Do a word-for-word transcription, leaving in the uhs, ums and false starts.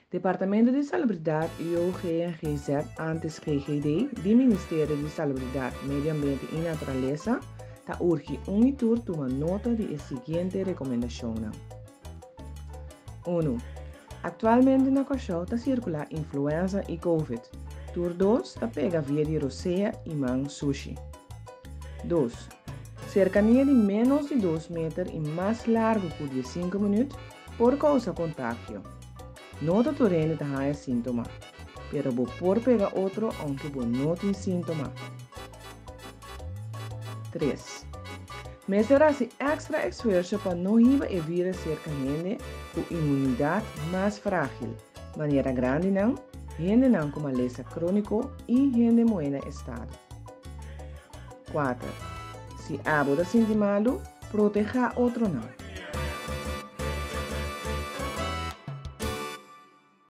Departamento de Salubridade e o G N G Z, antes G G D, do Ministério de Salubridade, Medio Ambiente e Natureza, está urge um e tur toma nota de a seguinte recomendação. um. Atualmente na Cochão está circular influenza e Covid. Tur dois está pega via de roceia e man sushi. dois. Cercania de menos de dois metros e mais largo por cinco minutos por causa contágio. Nota torrente está sintoma, pero vou por pegar outro aunque vou não tem sintoma. três. Mesura-se extra esforço para não riba e vírus cercamente com imunidade mais frágil, maneira grande não, gente não com maleza crônico e gente moena estado. quatro. Se abo da sentir malo, proteja outro não.